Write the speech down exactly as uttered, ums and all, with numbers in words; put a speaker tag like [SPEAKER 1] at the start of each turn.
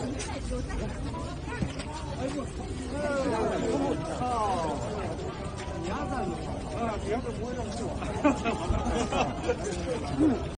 [SPEAKER 1] 啊，别的不会这么做。